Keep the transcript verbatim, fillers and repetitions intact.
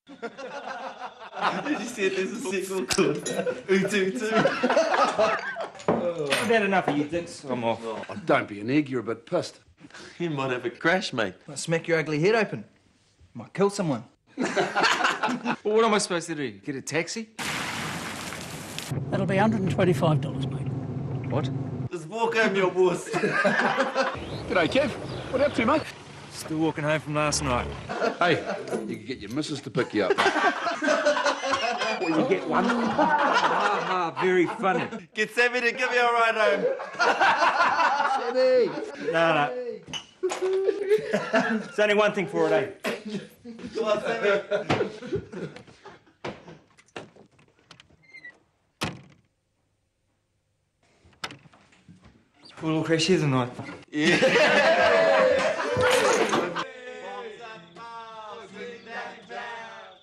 Did you see there's a sequel called Oot Oot Oot? I've had enough of you dicks. I'm off. Oh, don't be an egg, you're a bit pissed. You might have a crash, mate. I'll smack your ugly head open. Might kill someone. Well, what am I supposed to do? Get a taxi? That'll be one hundred twenty-five dollars, mate. What? Just walk home, your boss. G'day, Kev. What up to, mate? Still walking home from last night. Hey, you can get your missus to pick you up. Well, you get one. Ha ha, very funny. Get Sammy to give you a ride home. Sammy! No, no. It's only one thing for it, eh? Come on, Sammy. We'll all crash here tonight. Yeah.